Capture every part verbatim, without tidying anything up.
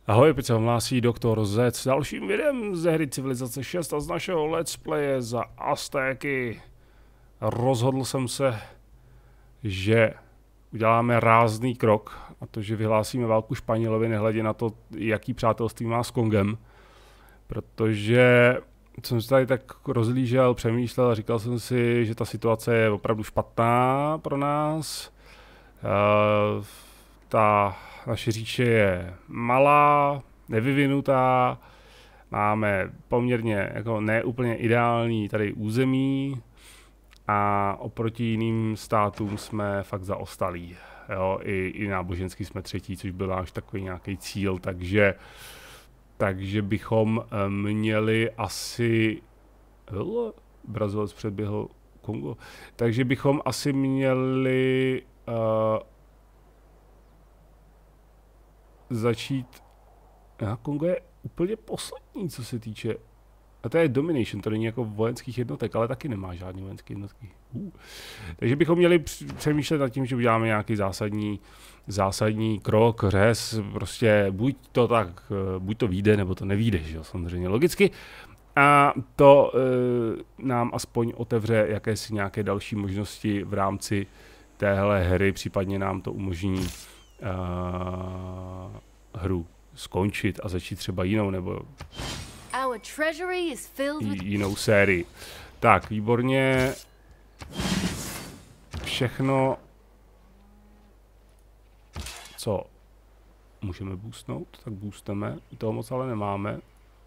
Ahoj, opět se vám hlásí doktor Z s dalším videem ze hry Civilizace šest a z našeho let's playe za Aztéky. Rozhodl jsem se, že uděláme rázný krok, a to, že vyhlásíme válku Španělovi, nehledě na to, jaký přátelství má s Kongem. Protože jsem se tady tak rozlížel, přemýšlel a říkal jsem si, že ta situace je opravdu špatná pro nás. Uh, ta naše říše je malá, nevyvinutá, máme poměrně jako neúplně ideální tady území a oproti jiným státům jsme fakt zaostalí. Jo, i, i náboženský jsme třetí, což byl náš takový nějaký cíl, takže, takže bychom měli asi... Brazilec předběhl Kongo. Takže bychom asi měli uh, začít... Já, Kongo je úplně poslední, co se týče... A to je domination, to není jako vojenských jednotek, ale taky nemá žádný vojenské jednotky. Uh. Takže bychom měli přemýšlet nad tím, že uděláme nějaký zásadní, zásadní krok, řez, prostě buď to tak, buď to vyjde, nebo to nevyjde, že jo, samozřejmě logicky. A to e, nám aspoň otevře jakési nějaké další možnosti v rámci téhle hry, případně nám to umožní e, hru skončit a začít třeba jinou nebo jinou sérii. Tak, výborně. Všechno, co můžeme boostnout, tak boostneme. Toho moc ale nemáme.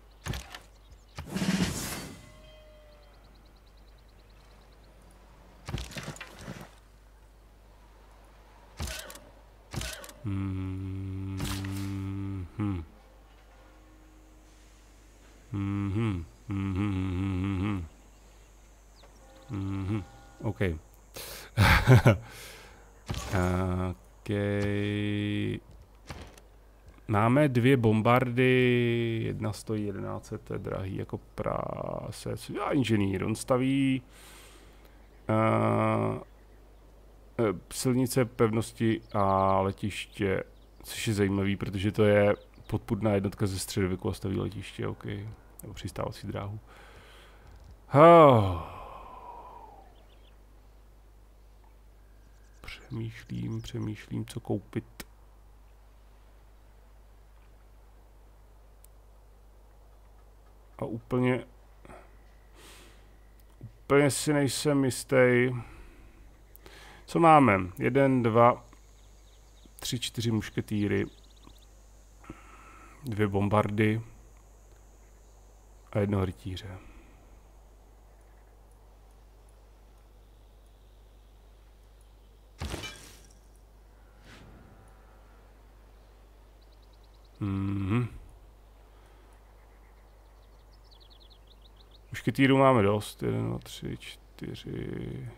Hmm. Hmm. Mhm. Mhm. Mhm. OK. Okay. Máme dvě bombardy, jedna stojí jedenáct set, to je drahý jako prásec. A inženýr, on staví uh, silnice, pevnosti a letiště, což je zajímavý, protože to je podpůrná jednotka ze středověku a staví letiště, OK, nebo přistávací dráhu. Oh. Přemýšlím, přemýšlím, co koupit. A úplně, úplně si nejsem jistý. Co máme? Jeden, dva, tři, čtyři mušketýry, dvě bombardy a jednoho rytíře. Mhm. Mušketýrů máme dost. Jeden, dva, tři, čtyři.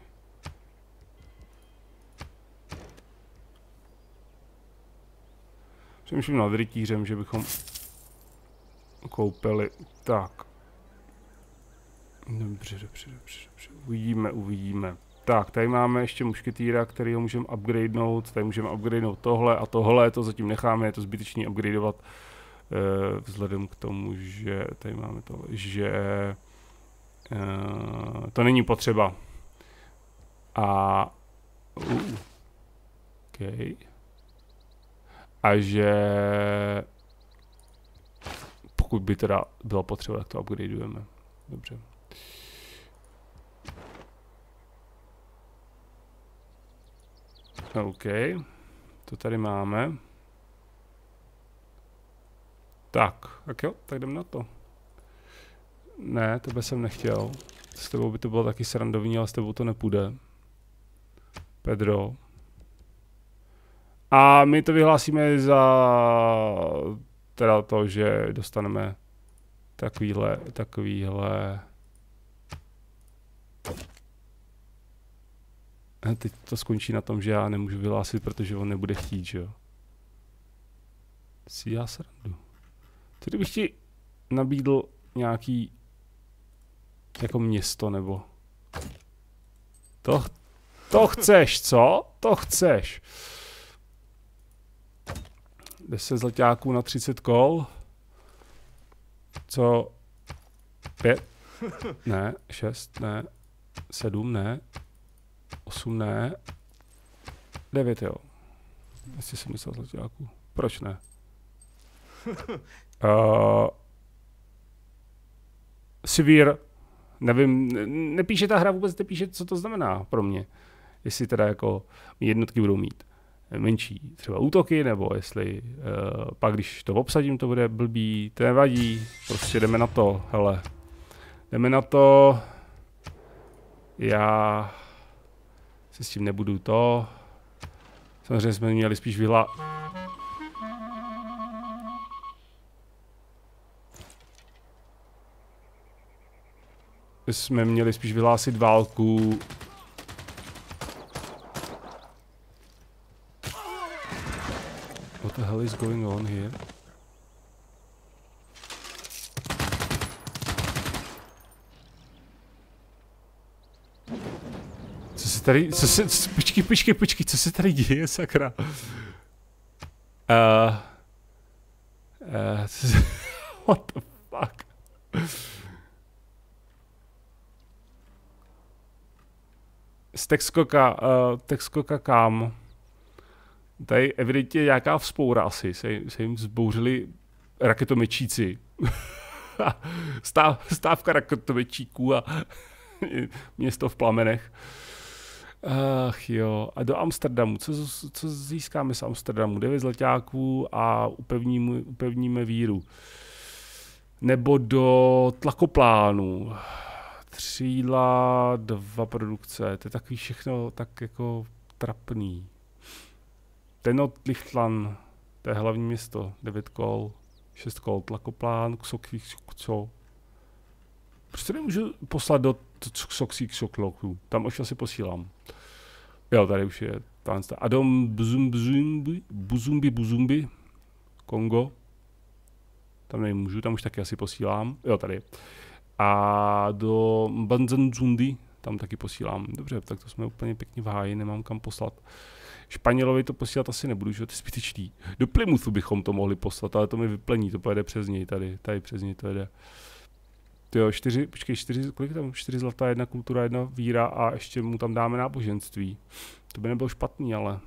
Přemýšlím nad rytířem, že bychom koupili. Tak. Dobře, dobře, dobře, dobře. Uvidíme, uvidíme. Tak, tady máme ještě mušketýra, který ho můžeme upgradenout. Tady můžeme upgradenout tohle a tohle. To zatím necháme, je to zbytečný upgradeovat. Uh, vzhledem k tomu, že tady máme tohle, že uh, to není potřeba. A uh, okay. A že pokud by teda bylo potřeba, tak to upgradeujeme. Dobře. OK. To tady máme. Tak, tak jo, tak jdem na to. Ne, tebe jsem nechtěl. S tebou by to bylo taky srandovní, ale s tebou to nepůjde. Pedro. A my to vyhlásíme za teda to, že dostaneme takovýhle, takovýhle. A teď to skončí na tom, že já nemůžu vyhlásit, protože on nebude chtít, že jo. Si já srandu. Tedy bych ti nabídl nějaký jako město, nebo to, to chceš, co? To chceš. deset zlaťáků na třicet kol. Co? pět? Ne. šest? Ne. sedm? Ne. osm? Ne. devět, jo. Jestli jsem myslel zlaťáků. Proč ne? Uh, Severe. Nevím, nepíše ta hra vůbec, nepíše, co to znamená pro mě. Jestli teda jako jednotky budou mít menší třeba útoky, nebo jestli uh, pak, když to obsadím, to bude blbý, to nevadí, prostě jdeme na to, hele. Jdeme na to, já si s tím nebudu to, samozřejmě jsme měli spíš vyhla... jsme měli spíš vyhlásit válku. What the hell is going on here? Co se tady, co se, co, počkej, počkej, počkej, co se tady děje, sakra? Uh, uh, co se, what the fuck? Z Texcoka, uh, Texcoka kam? Tady evidentně nějaká vzpoura asi, se, se jim zbouřili raketomečíci. Stáv, stávka raketomečíků a město v plamenech. Ach jo, a do Amsterdamu, co, co získáme z Amsterdamu? devět zlaťáků a upevníme, upevníme víru. Nebo do tlakoplánu. Tři jídla, dva produkce, to je takový všechno tak jako trapný. Tenochtitlan, to je hlavní město, devět kol, šest kol, tlakoplan, Kso. Proč to nemůžu poslat do Kso, tam už asi posílám. Jo, tady už je tamhle. Adom Buzumbi, Buzumbi, Buzumbi, Kongo. Tam nemůžu, tam už taky asi posílám. Jo, tady. A do Banzanzundi, tam taky posílám. Dobře, tak to jsme úplně pěkně v háji, nemám kam poslat. Španělovi to posílat asi nebudu, že to je zbytečný. Do Plymouthu bychom to mohli poslat, ale to mi vyplní, to pojede přes něj tady, tady přes něj to jede. Jo, čtyři, počkej, čtyři, kolik tam? Čtyři zlatá, jedna kultura, jedna víra a ještě mu tam dáme náboženství. To by nebylo špatný, ale...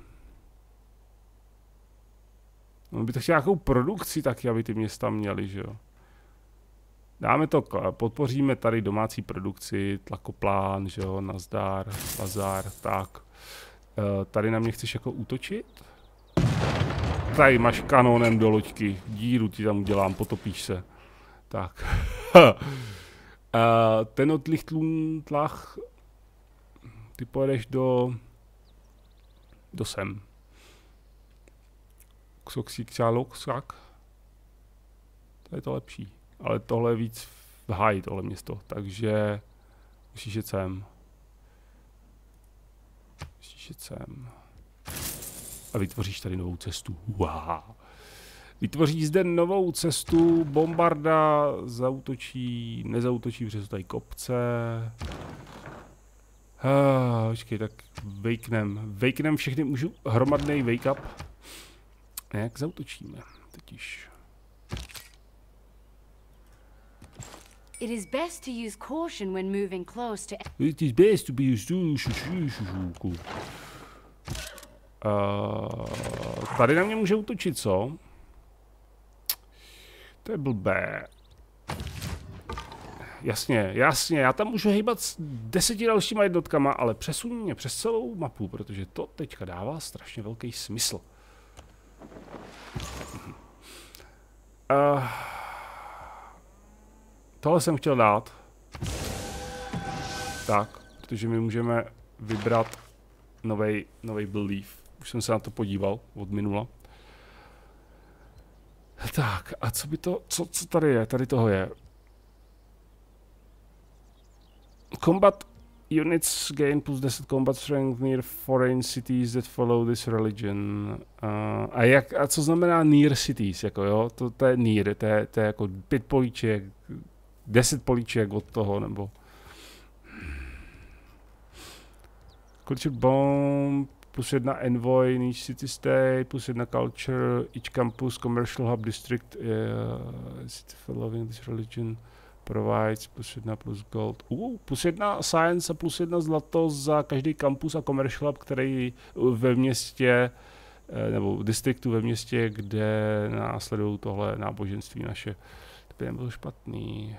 On by to chtěl nějakou produkci taky, aby ty města měly, že jo. Dáme to, podpoříme tady domácí produkci, tlakoplán, že jo, nazdar, bazar, tak. E, tady na mě chceš jako útočit? Tady máš kanónem do loďky, díru ti tam udělám, potopíš se. Tak. e, Tenochtitlan tlach, ty pojedeš do... do sem. Ksoxikčaloksak. To je to lepší. Ale tohle je víc v háji, tohle město, takže musíš jet sem. Musíš jet sem. A vytvoříš tady novou cestu. Wow. Vytvoří zde novou cestu, bombarda zautočí, nezautočí, protože jsou tady kopce. Ah, počkej, tak vejknem. Vejknem všechny, můžu hromadnej wake up. Jak zautočíme, totiž. It is best to use caution when moving close to... It is best to be used to... Uh, tady na mě může útočit, co? To je blbé. Jasně, jasně, já tam můžu hýbat s deseti dalšíma jednotkama, ale přesuň mě přes celou mapu, protože to teďka dává strašně velký smysl. Uh, tohle jsem chtěl dát. Tak, protože my můžeme vybrat novej, novej belief. Už jsem se na to podíval od minula. Tak, a co by to, co, co tady je? Tady toho je. Combat units gain plus deset combat strength near foreign cities that follow this religion. Uh, a, jak, a co znamená near cities? Jako, jo? To, to je near, to je, to je jako pět políček, deset políček od toho, nebo... Culture bomb, plus jedna envoy in each city state, plus jedna culture, each campus, commercial hub district, uh, city following this religion provides, plus jedna plus gold. Uh, plus jedna science a plus jedna zlato za každý kampus a commercial hub, který ve městě, nebo v distriktu ve městě, kde následují tohle náboženství naše. To by nebylo špatný.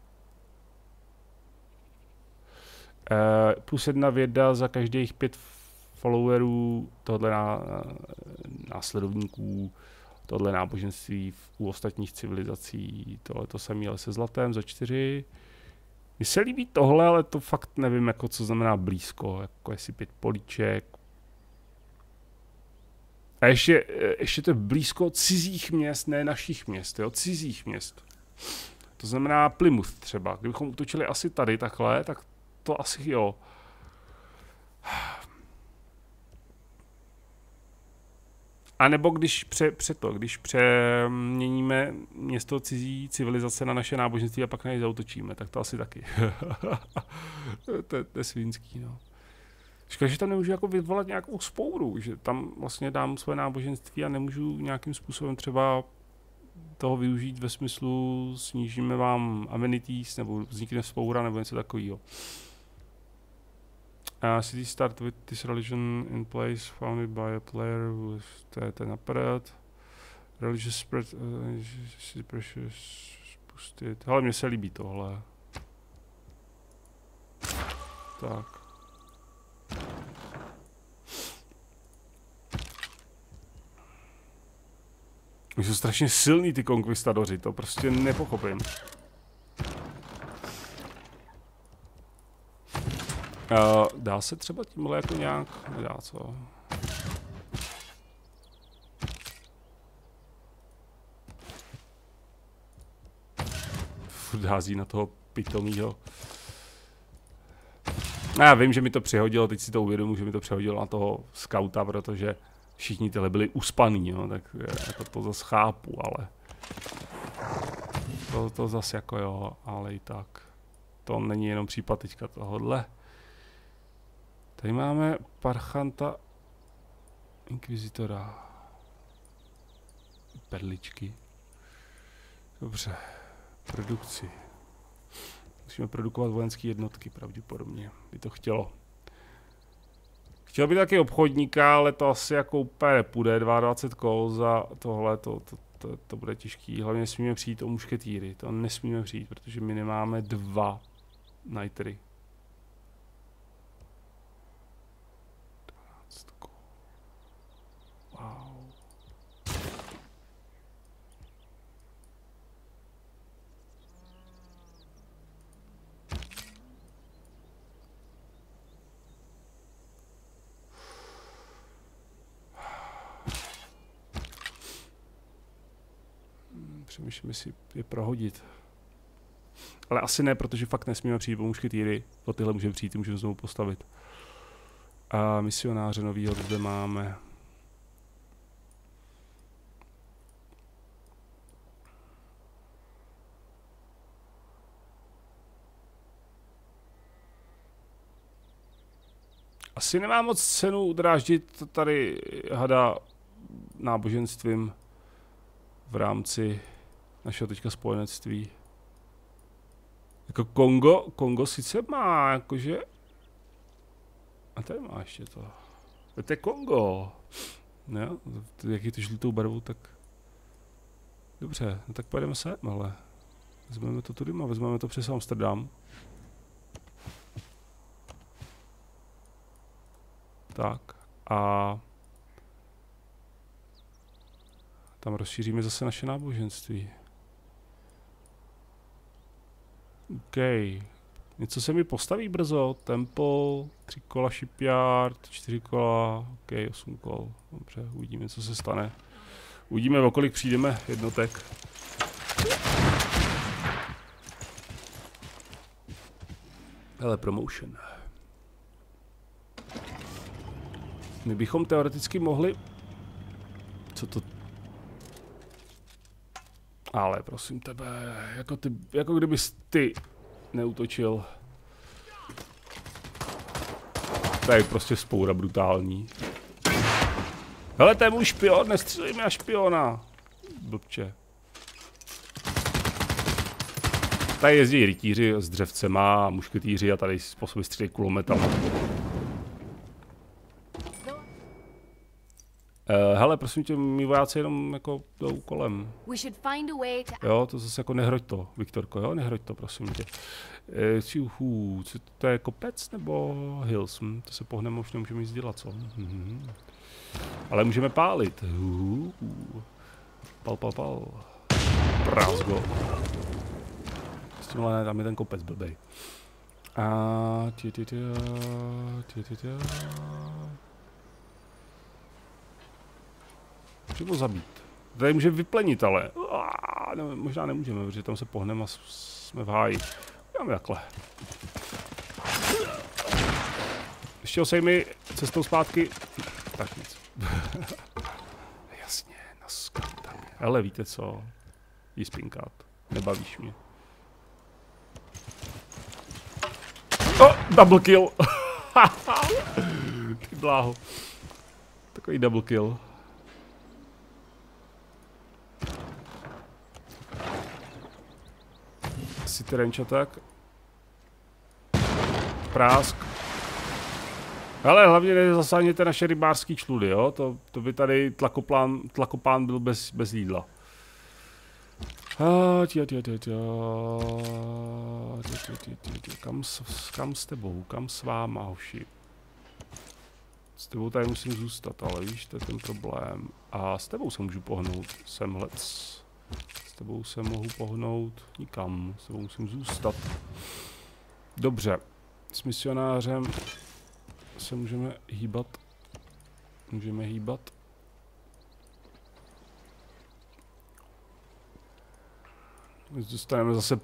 Uh, plus jedna věda za každých pět followerů tohle ná, následovníků, tohle náboženství v, u ostatních civilizací, tohle to samé, ale se zlatem za čtyři. Mně se líbí tohle, ale to fakt nevím, jako co znamená blízko, jako jestli pět políček. A ještě, ještě to je blízko cizích měst, ne našich měst, jo, cizích měst. To znamená Plymouth třeba, kdybychom utočili asi tady takhle, tak to asi jo. A nebo když pře, pře to, když přeměníme město cizí civilizace na naše náboženství a pak na něj zautočíme, tak to asi taky. to, to, to je svinský, no. Škoda, že tam nemůžu jako vyvolat nějakou spouru, že tam vlastně dám své náboženství a nemůžu nějakým způsobem třeba toho využít ve smyslu snížíme vám amenities, nebo vznikne spoura, nebo něco takového. Uh, city start with this religion in place founded by a player who is to je ten aparát. Religious spread, uh, precious, spustit. Hele, mně se líbí tohle. Tak. Oni jsou strašně silný ty konkvistadoři, to prostě nepochopím. Uh, dá se třeba tímhle jako nějak, nedá co? Furt hází na toho pitomýho. No, já vím, že mi to přehodilo, teď si to uvědomuji, že mi to přehodilo na toho skauta, protože všichni tyhle byli uspaný, jo, tak jako to zase chápu, ale to, to zase jako jo, ale i tak. To není jenom případ teďka tohodle. Tady máme parchanta inkvizitora. Perličky. Dobře. Produkci. Musíme produkovat vojenské jednotky, pravděpodobně. By to chtělo. Chtěl by taky obchodníka, ale to asi jako úplně nepůjde. dvacet dva kol za tohle, to, to, to, to bude těžký. Hlavně nesmíme přijít o mušketýry. To nesmíme přijít, protože my nemáme dva nitry. Wow. Přemýšlím, jestli je prohodit. Ale asi ne, protože fakt nesmíme přijít po mušketýry. O tyhle můžeme přijít, můžeme znovu postavit. A misionáře novýho zde máme. Asi nemá moc cenu udráždit tady hada náboženstvím v rámci našeho teďka spojenectví. Jako Kongo, Kongo sice má, jakože... A tady má ještě to. To je Kongo. No, jak je to žlutou barvou, tak... Dobře, no tak pojedeme sem, ale... Vezmeme to tudy a vezmeme to přes Amsterdam. Tak, a... Tam rozšíříme zase naše náboženství. OK. Něco se mi postaví brzo. Temple, tři kola shipyard, čtyři kola, OK, osm kol. Dobře, uvidíme, co se stane. Uvidíme, o kolik přijdeme jednotek. Hele, promotion. My bychom teoreticky mohli... Co to... Ale prosím tebe, jako, ty, jako kdybys ty neútočil. To je prostě spoura brutální. Hele, to je můj špion, nestřílej mi na špiona. Blbče. Tady jezdí rytíři s dřevcema a mušketýři a tady po sobě střílejí kulometama. Uh, hele, prosím tě, mý vojáci jenom jako jdou kolem. Jo, to zase jako nehroď to, Viktorko, jo, nehroď to, prosím tě. Uh, hů, co to je kopec nebo hills? Hm, to se pohneme, už nemůžeme nic dělat, co? Mm-hmm. Ale můžeme pálit. Uh, uh. Pal, pal, pal. Prázgo. S tímhle ne, tam je ten kopec blbej. A tě, tě, tě, tě, tě, tě. Můžeme ho zabít. Tady můžeme vyplenit, ale Aaaa, ne, možná nemůžeme, protože tam se pohneme a jsme v háji. Dáme takhle. Ještě osej mi cestou zpátky. Tak nic. Jasně, naskatám. Ale víte co? Jí spinkat. Nebavíš mě. Oh, double kill. Ty bláho. Takový double kill. City range attack. Prásk. Ale hlavně nezasáhněte naše rybářský čludy, jo? To, to by tady tlakoplán, tlakopán byl bez, bez jídla. Ah, tě, tě, tě, tě. Tě, tě, tě, tě. Kam, s, kam s tebou? Kam s váma, hoši? S tebou tady musím zůstat, ale víš, to je ten problém. A s tebou se můžu pohnout. Semhlec. S tebou se mohu pohnout nikam. S tebou musím zůstat. Dobře. S misionářem se můžeme hýbat. Můžeme hýbat. Dostaneme zase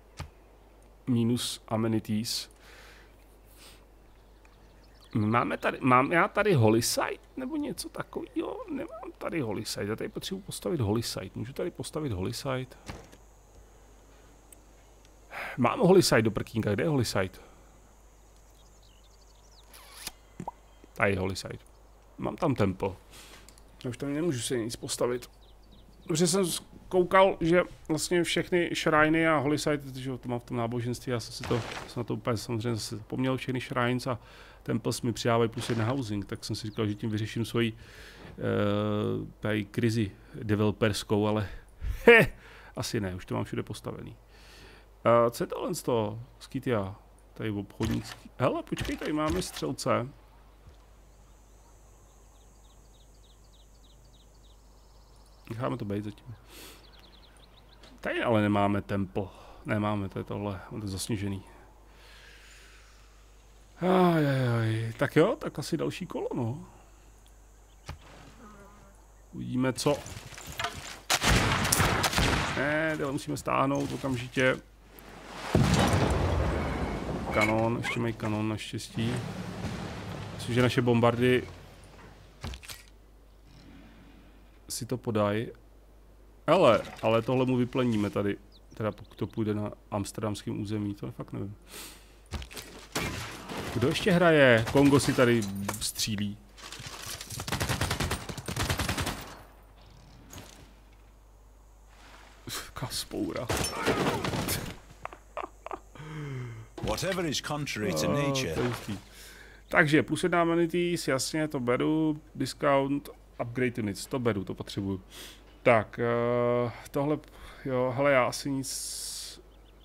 minus amenities. Máme tady, mám já tady holy site nebo něco takového? Nemám tady holy site. Já tady potřebuji postavit holy site. Můžu tady postavit holy site? Mám holy site do prkínka. Kde je holy site? Tady je holy site. Mám tam temple. Já už tam nemůžu si nic postavit. Protože jsem koukal, že vlastně všechny shriny a holy site, že to mám v tom náboženství, já jsem si to, jsem na to úplně samozřejmě zase zapomněl, všechny shrines a temples mi přidávají plus jedna housing, tak jsem si říkal, že tím vyřeším svoji uh, krizi developerskou, ale he, asi ne, už to mám všude postavený. Uh, co je tohle z toho? Skytia, tady obchodnický. Hele, počkej, tady máme střelce. Necháme to být zatím. Tady ale nemáme temple. Nemáme, to je tohle, on je zasněžený. Ajajaj. Tak jo, tak asi další kolo, no. Uvidíme, co. Ne, tohle musíme stáhnout okamžitě. Kanon, ještě mají kanon naštěstí. Myslím, že naše bombardy si to podají. Ale, ale tohle mu vypleníme tady. Teda pokud to půjde na amsterdamském území, to fakt nevím. Kdo ještě hraje? Kongo si tady střílí. Kaspoura. Whatever is contrary to nature. Takže plus jedna amenities, jasně, to beru. Discount, upgrade units, to beru, to potřebuju. Tak, uh, tohle, jo, hele, já asi nic.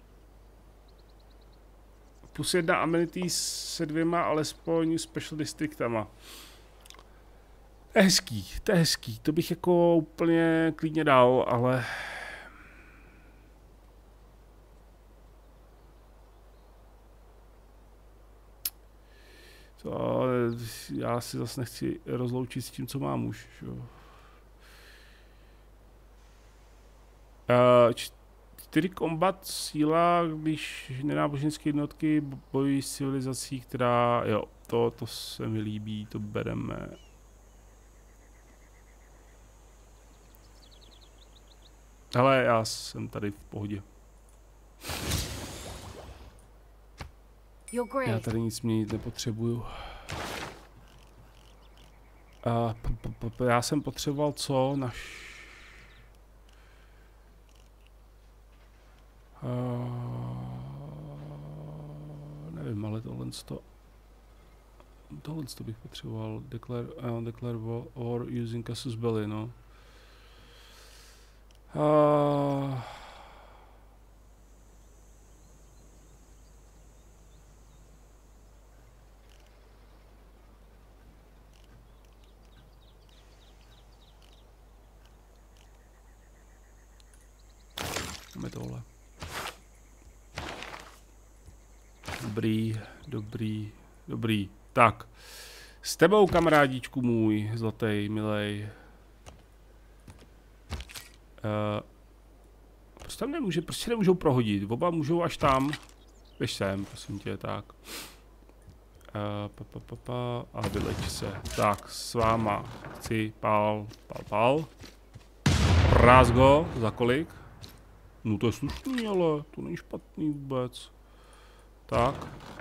Plus jedna amenities se dvěma, alespoň special districtama. To je hezký, to je hezký, to bych jako úplně klidně dal, ale... To, já si zase nechci rozloučit s tím, co mám už, jo. Uh, čtyři kombat síla, když nenáboženské jednotky bojují s civilizací, která, jo, to, to se mi líbí, to bereme. Ale já jsem tady v pohodě. Já tady nic měnit nepotřebuju. Uh, p, p, p, já jsem potřeboval co? Naš... Uh, nevím, ale tohle to... Tohle to bych potřeboval. Declare, uh, declare war using casus belli, no. Uh, Máme tohle. Dobrý, dobrý, dobrý. Tak. S tebou, kamarádíčku můj, zlatý, milej. Uh, prostě tam nemůže, prostě nemůžou prohodit. Oba můžou až tam. Běž sem, prosím tě, tak. Uh, pa, pa, pa, pa, a vyleč se. Tak, s váma chci pál, pál, pál. Ráz go, za kolik? No to je slušný, ale to není špatný vůbec. Tak.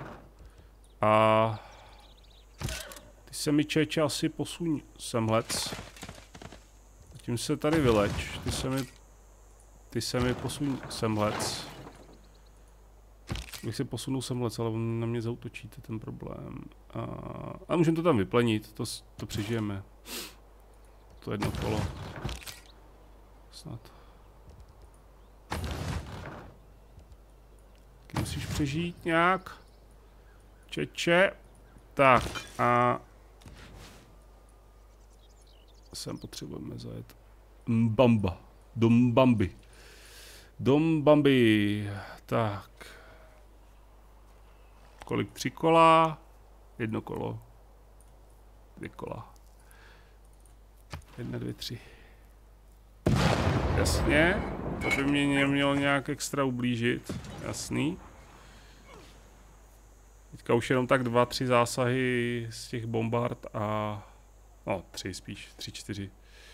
A ty se mi, čeče, asi posuň semhlec. Tím se tady vyleč. Ty se mi, ty se mi posuň semhlec. Bych se posunul semhlec, ale on na mě zautočíte, ten problém. A, a můžeme to tam vyplenit, to, to přežijeme. To jedno kolo. Snad. Musíš přežít nějak. Čeče. Tak a... sem potřebujeme zajet. Mbamba. Dombambi. Dombambi. Tak. Kolik? Tři kola? Jedno kolo. Dvě kola. Jedna, dvě, tři. Jasně. To by mě nemělo nějak extra ublížit. Jasný. Teďka už jenom tak dva, tři zásahy z těch bombard a... no, tři spíš, tři, čtyři.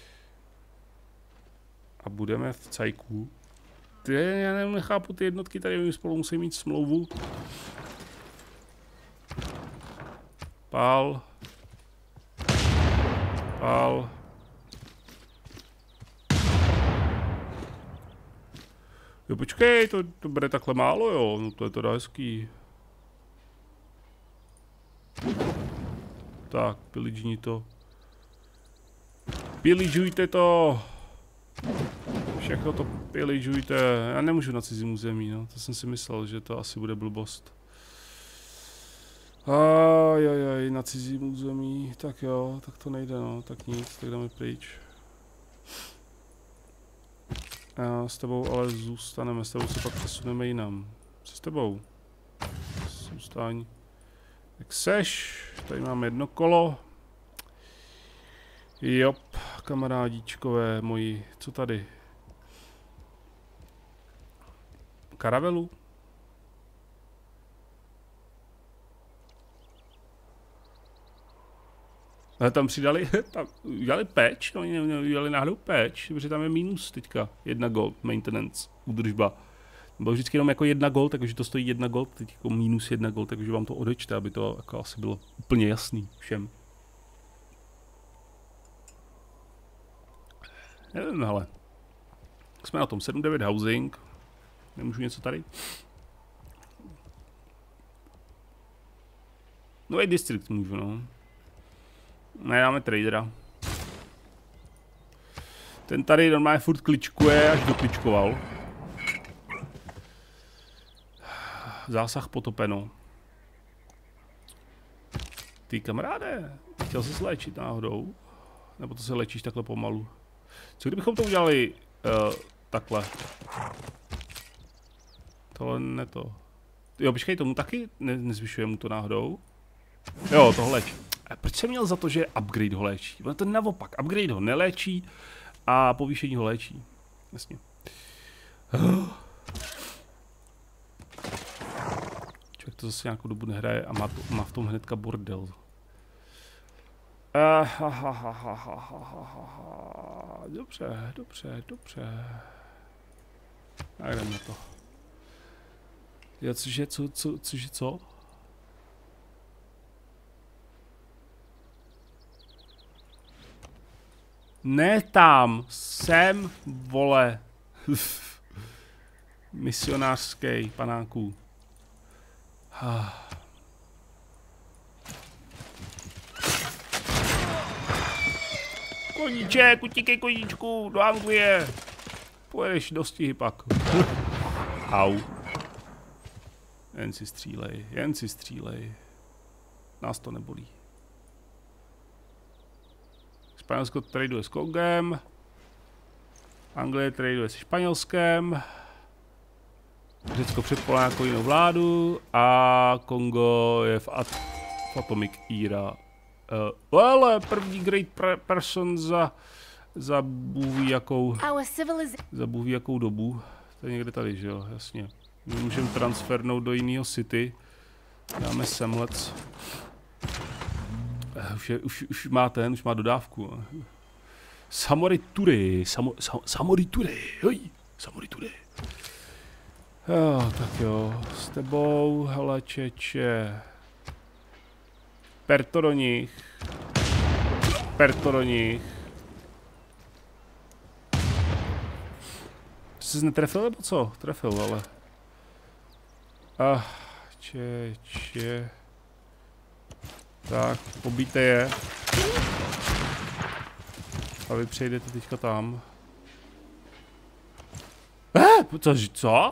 A budeme v cajku. Ty, já nevím, nechápu ty jednotky, tady spolu musí mít smlouvu. Pál. Pál. Jo, počkej, to, to bude takhle málo, jo, no to je teda hezký. Tak, piližní to. Piližujte to! Všechno to piližujte. Já nemůžu na cizím území, no, to jsem si myslel, že to asi bude blbost. Ajajaj, na cizím území, tak jo, tak to nejde, no, tak nic, tak dáme pryč. A s tebou ale zůstaneme, s tebou se pak přesuneme jinam. Co s tebou? Zůstaň. Jak seš? Tady máme jedno kolo. Jop, kamarádíčkové moji, co tady? Karavelu? Ale tam přidali, tam udělali patch, no, oni udělali náhodou patch, protože tam je minus teďka, jedna gold, maintenance, údržba. Bylo vždycky jenom jako jedna gold, takže to stojí jedna gold, teď jako minus jedna gold, takže vám to odečte, aby to jako asi bylo úplně jasný všem. Nevím, hele. Jsme na tom sedm devět housing, nemůžu něco tady? Nový district můžu, no. Ne, dáme tradera. Ten tady normálně furt kličkuje, až dokličkoval. Zásah potopeno. Ty kamaráde, chtěl jsi se léčit náhodou? Nebo to se léčíš takhle pomalu? Co kdybychom to udělali uh, takhle? Tohle ne to. Jo, počkej, tomu taky ne, nezvyšuje mu to náhodou? Jo, tohle léčí. A proč jsem měl za to, že upgrade ho léčí? To je naopak, upgrade ho neléčí a povýšení ho léčí. Jasně. Člověk to zase nějakou dobu nehraje a má, to, má v tom hnedka bordel. Dobře, dobře, dobře. Tak jdem na to. Jo, cože, co, co, cože, co? Ne tam, sem, vole. Misionářský panáků. Koníček, utíkej koníčku, do Anglie. Pojedeš do stihy pak. Au. Jen si střílej, jen si střílej. Nás to nebolí. Španělsko traduje s Kongem. Anglie traduje se Španělskem. Řecko předpolá jako jinou vládu. A Kongo je v, at v Atomic Era. Uh, ale první great person za za bůhví jakou za bůhví jakou dobu. To je někde tady, že jo, jasně. My můžeme transfernout do jiného city. Dáme semlec. Uh, už, je, už, už má ten, už má dodávku. Samoriture, samo, sam, Samoriture, hoj, Samoriture. Jo, tak jo, s tebou, hele, čeče. Perto do nich. Perto do nich. Jsi netrefil nebo co? Trefil, ale. Ah, čeče. Tak, pobíte je. A vy přejdete teďka tam. Eh, co? Co?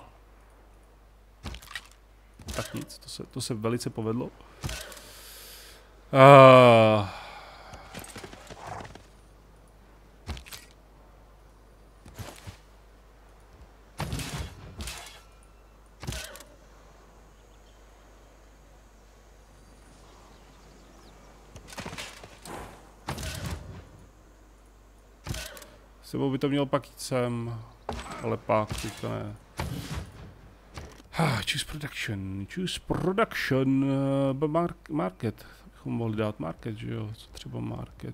Tak nic, to se, to se velice povedlo. Uh. Sebou by to mělo pak jít sem, ale pak teďka ne. Ah, choose production, choose production, uh, mark, market, bychom mohli dát market, že jo, co třeba market.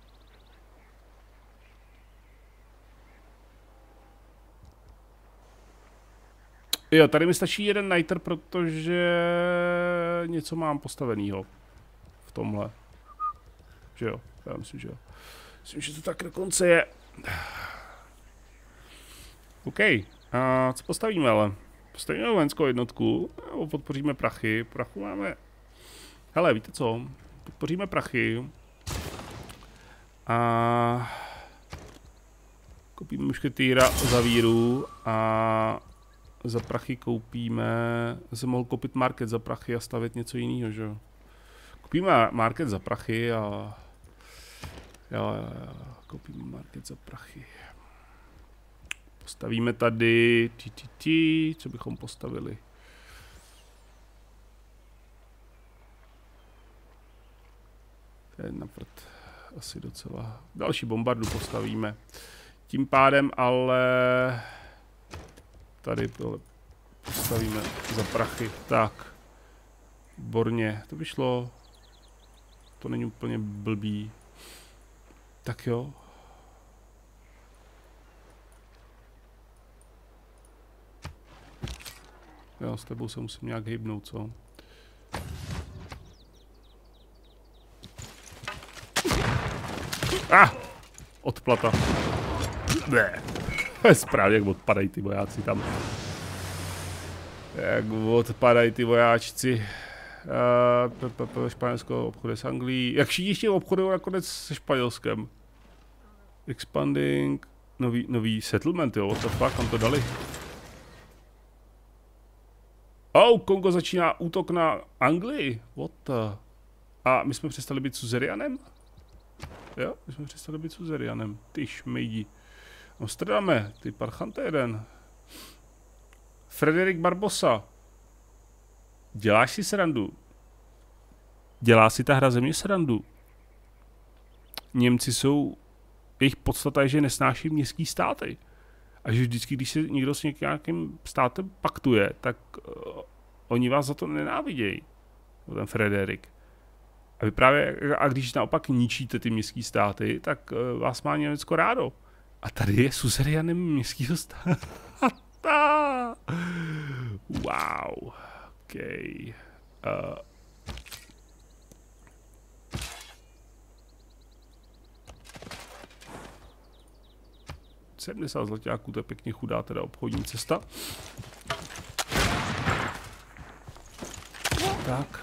Jo, tady mi stačí jeden nighter, protože něco mám postavenýho v tomhle, že jo, já myslím, že jo. Myslím, že to tak dokonce je. OK, a co postavíme ale? Postavíme vojenskou jednotku, nebo podpoříme prachy. Prachu máme... Hele, víte co? Podpoříme prachy. A... Koupíme mušketýra za víru a... Za prachy koupíme... Jsem mohl koupit market za prachy a stavět něco jiného, že jo? Koupíme market za prachy a... Jo, jo, jo. Koupíme market za prachy. Postavíme tady, tí, tí, tí, co bychom postavili? To je na prd, asi docela. Další bombardu postavíme. Tím pádem ale tady postavíme za prachy. Tak, borně, to by šlo. To není úplně blbý. Tak jo. Jo, s tebou se musím nějak hejbnout, co? Ah! Odplata. Ne. Správně, jak odpadají ty vojáci tam. Jak odpadají ty vojáčci. Uh, Španělsko obchoduje s Anglií. Jak všichni ještě obchodují nakonec se Španělskem. Expanding. Nový, nový settlement, jo, what the fuck, kam to dali? Oh, Kongo začíná útok na Anglii. What the? A my jsme přestali být suzerianem? Jo, my jsme přestali být suzerianem. Ty šmejdi. Amsterdame, ty parchante jeden. Frederik Barbosa. Děláš si srandu? Dělá si ta hra země srandu? Němci jsou... Jejich podstata je, že nesnáší městský státy. A že vždycky, když se někdo s nějakým státem paktuje, tak uh, oni vás za to nenávidějí. Ten Frederik. A vy právě, a když naopak ničíte ty městský státy, tak uh, vás má Německo rádo. A tady je suzerianem městského státu. Wow. OK. Uh. sedmdesát zlaťáků, to je pěkně chudá teda obchodní cesta. Tak.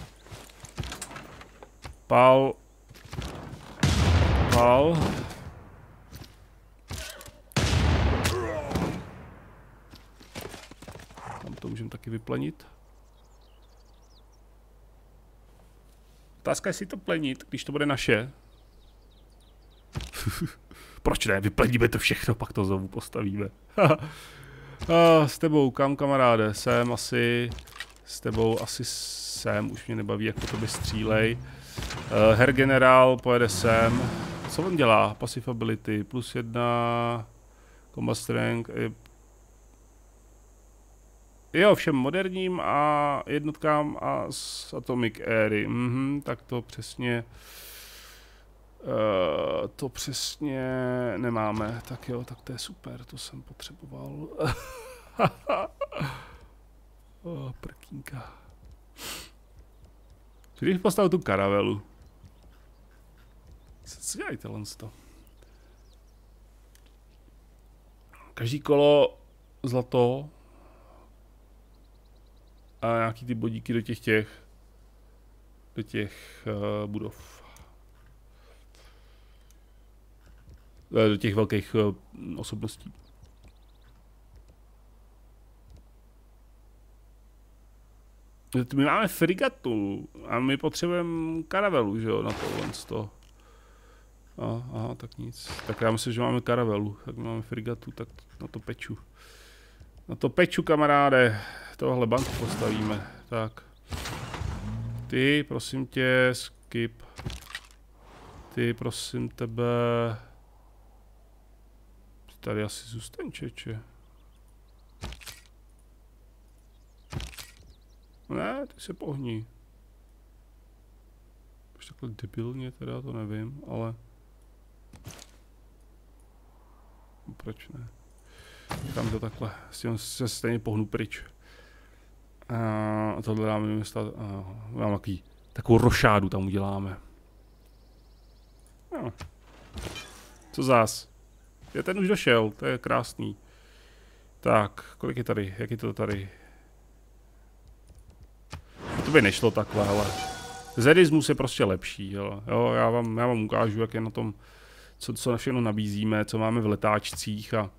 Pál. Pál. Tam to můžeme taky vyplenit. Otázka je, jestli to plenit, když to bude naše. Proč ne? Vypleníme to všechno, pak to znovu postavíme. A s tebou, kam kamaráde? Sem asi. S tebou asi sem. Už mě nebaví, jak po tobě střílej. Uh, Herr generál pojede sem. Co on dělá? Passive ability. Plus jedna. Combat strength. Jo, všem moderním a jednotkám a z Atomic Airy. Mhm, tak to přesně... Uh, to přesně nemáme. Tak jo, tak to je super, to jsem potřeboval. Oh, prkínka. Když postavil tu karavelu. Co, co dělají tohle to? Každý kolo zlato a nějaký ty bodíky do těch těch do těch uh, budov. Do těch velkých uh, osobností. My máme frigatu a my potřebujeme karavelu, že jo, na tohle to. Aha, aha, tak nic. Tak já myslím, že máme karavelu, tak my máme frigatu, tak na to peču. Na to peču, kamaráde. Tohle banku postavíme. Tak. Ty, prosím tě, skip. Ty, prosím tebe. Tady asi zůstaň, čeče. Ne, ty se pohní. Už takhle debilně teda, to nevím, ale... Proč ne? Tam to takhle, s tím se stejně pohnu pryč. A tohle dáme vymyslet, mám takový, takovou rošádu tam uděláme. No. Co zás? Je ten už došel, to je krásný. Tak, kolik je tady, jak je to tady? To by nešlo takhle, ale Zedismus je prostě lepší, jo. Jo, já vám, já vám ukážu, jak je na tom, co, co všechno nabízíme, co máme v letáčcích a...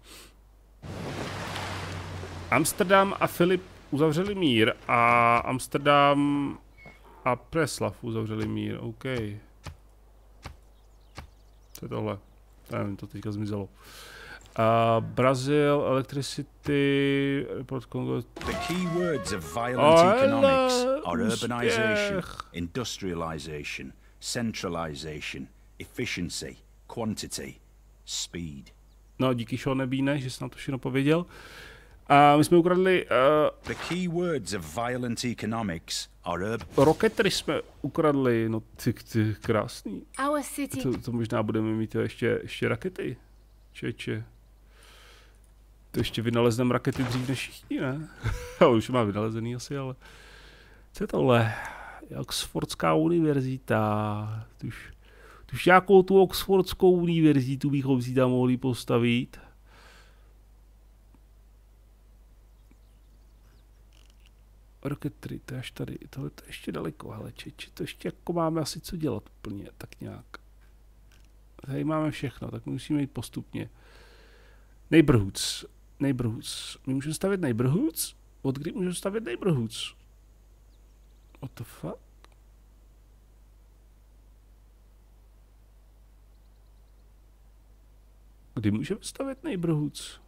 Amsterdam a Filip uzavřeli mír a Amsterdam a Preslav uzavřeli mír, OK. Co je tohle? Nevím, to teďka zmizelo. Uh, Brazil, electricity, report Congo. The key words of violent Oh, economics hello. are urbanization, Úspěch. industrialization, centralization, efficiency, quantity, speed. No, díky Sean Beane, že jsi nám to všechno pověděl. A my jsme ukradli... Uh, The key words of violent economics are urban... Roketry jsme ukradli, no ty, ty krásný. Our city. To, to možná budeme mít ještě, ještě rakety. Čeče. To ještě vynalezneme rakety dřív než všichni, ne? Už má vynalezený asi, ale... Co je tohle? Oxfordská univerzita. Tuž, tuž jakou tu Oxfordskou univerzitu bychom si tam mohli postavit? Roketry, to je až tady. Tohle to je ještě daleko, hele, čeče. To ještě jako máme asi co dělat plně, tak nějak. Tady máme všechno, tak musíme jít postupně. Neighborhoods. Neighborhoods. My můžeme stavět neighborhoods? Od kdy můžeme stavět neighborhoods? What the fuck? Kdy můžeme stavět neighborhoods?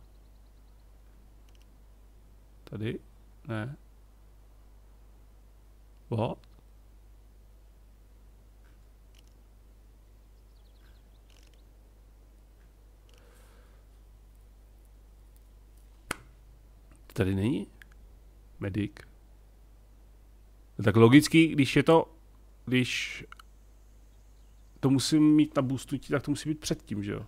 Tady? Ne. What? Tady není? Medic. Tak logicky, když je to, když to musím mít na boostnutí, tak to musí být předtím, že jo?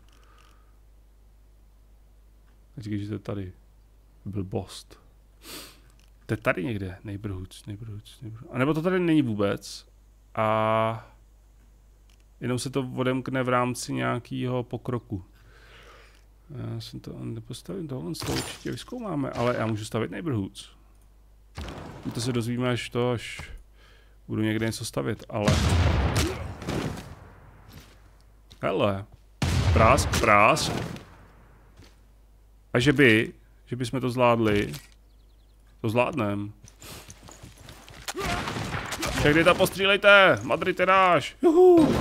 Říkej, že to je tady. Blbost. To je tady někde. Neighborhoods, neighborhoods, neighborhoods. A nebo to tady není vůbec. A jenom se to odemkne v rámci nějakého pokroku. Já jsem to nepostavil, tohle to určitě vyzkoumáme, ale já můžu stavit neighborhoods. To se dozvíme až to, až budu někde něco stavět, ale... Hele. Prásk, prásk. A že by, že bychom to zvládli, to zvládnem. Všechny tam postřílejte, Madrid je náš. Juhu.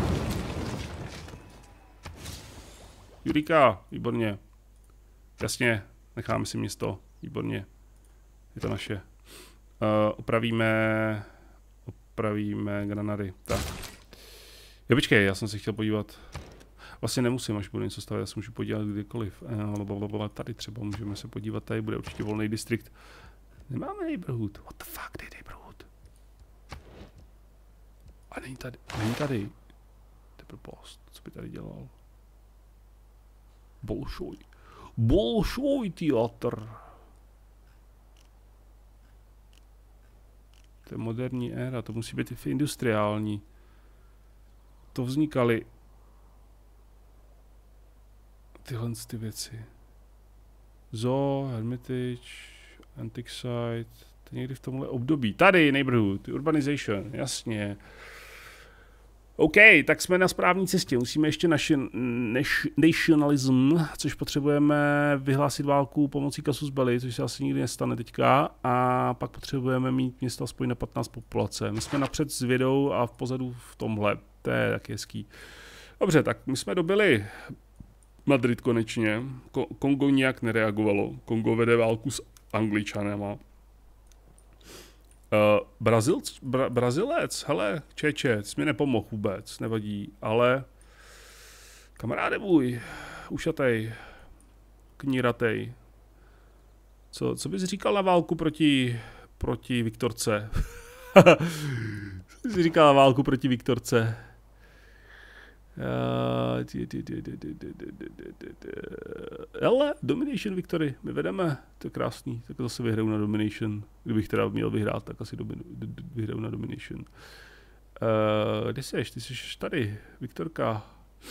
Jurika, výborně. Jasně, necháme si město, výborně. Je to naše. Uh, opravíme, opravíme granady. Tak. Jo, počkej, já jsem si chtěl podívat. Vlastně nemusím, až budu něco stavět, já se můžu podívat kdykoliv. Uh, tady třeba můžeme se podívat, tady bude určitě volný distrikt. Nemáme neighborhood. What the fuck, kde je neighborhood? A není tady, není tady. Teprve post, co by tady dělal? Bolšoj. Bolšoj teatr. To je moderní éra, to musí být i industriální. To vznikaly tyhle ty věci. Zoo, Hermitage, Antique Site, to někdy v tomhle období. Tady neighborhood, urbanization, jasně. OK, tak jsme na správné cestě. Musíme ještě nation, nationalism, což potřebujeme vyhlásit válku pomocí casus belli, což se asi nikdy nestane teďka. A pak potřebujeme mít město aspoň na patnáct populace. My jsme napřed s vědou a v pozadu v tomhle. To je taky hezký. Dobře, tak my jsme dobili Madrid konečně. Ko- Kongo nijak nereagovalo. Kongo vede válku s Angličanema. Uh, Brazil, bra, Brazilec, hele, čeče, jsi mi nepomohl vůbec, nevadí, ale kamaráde můj, ušatej, kníratej, co, co bys říkal na válku proti, proti Viktorce? Co bys říkal na válku proti Viktorce? Hele, Domination Victory, my vedeme, to je krásný, tak zase vyhraju na Domination, kdybych teda měl vyhrát, tak asi vyhraju na Domination. Uh, kde jsi, ty jsi tady, Viktorka.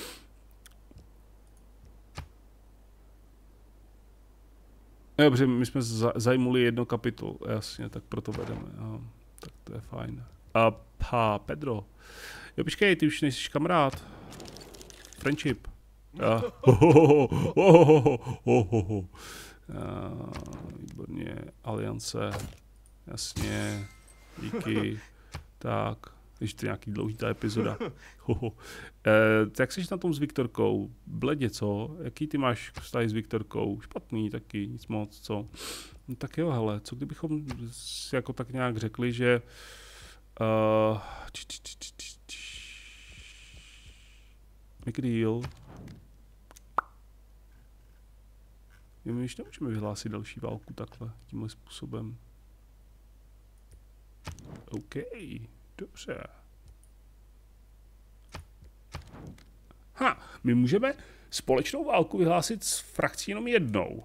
Dobře, my jsme zajmuli jedno kapitol, jasně, tak proto vedeme, jo, tak to je fajn. A pa, Pedro, jo počkej, ty už nejsi kamarád. Friendship. Ja. Oh, oh, oh, oh, oh, oh. Ja, výborně. Aliance. Jasně. Díky. Tak. Když to je nějaký dlouhý ta epizoda. Oh, oh. Eh, jak jsi na tom s Viktorkou? Bledě, co? Jaký ty máš vztahy s Viktorkou? Špatný taky, nic moc, co? No tak jo, hele, co kdybychom si jako tak nějak řekli, že uh, make a deal. My už nemůžeme vyhlásit další válku takhle, tímhle způsobem. OK, dobře. Ha, my můžeme společnou válku vyhlásit s frakcí jenom jednou.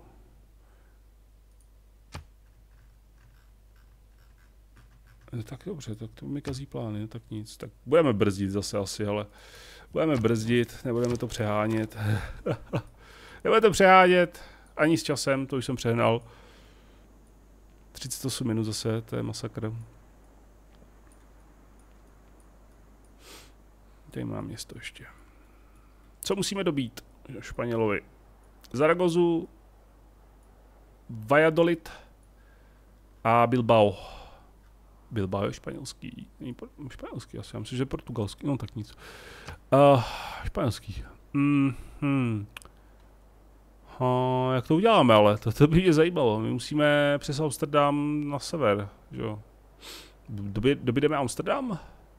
No tak dobře, tak to mi kazí plány, no tak nic. Tak budeme brzdit zase asi, ale budeme brzdit, nebudeme to přehánět. Nebudeme to přehánět ani s časem, to už jsem přehnal. třicet osm minut zase, to je masakr. Tady mám město ještě. Co musíme dobít Španělovi? Zaragozu, Valladolid a Bilbao. Bilbao je španělský. Není španělský, asi já myslím, že je portugalský, no tak nic. Uh, španělský. Mm, hmm. uh, jak to uděláme ale? To, to by mě zajímalo. My musíme přes Amsterdam na sever, že jo? Doby, dobydeme Amsterdam?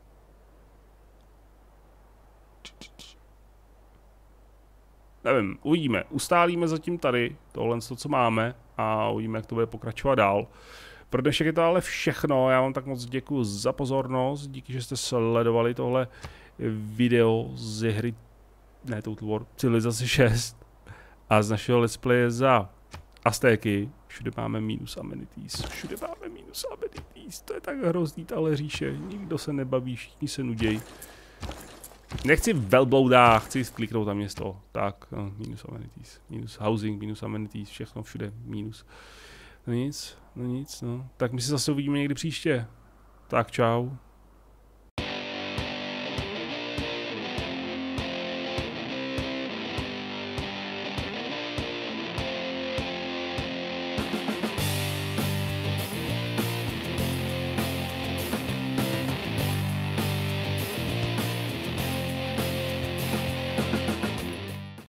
Nevím, uvidíme. Ustálíme zatím tady tohle, co máme a uvidíme, jak to bude pokračovat dál. Pro dnešek je to ale všechno, já vám tak moc děkuji za pozornost, díky, že jste sledovali tohle video z hry, ne Total War, Civilizace šest a z našeho let's playe za Aztéky. Všude máme minus amenities, všude máme minus amenities, to je tak hrozný tahle říše, nikdo se nebaví, všichni se nudějí. Nechci velblouda, chci kliknout na město. Tak, no, minus amenities, minus housing, minus amenities, všechno všude, minus. No nic, no nic, no. Tak my se zase uvidíme někdy příště. Tak čau.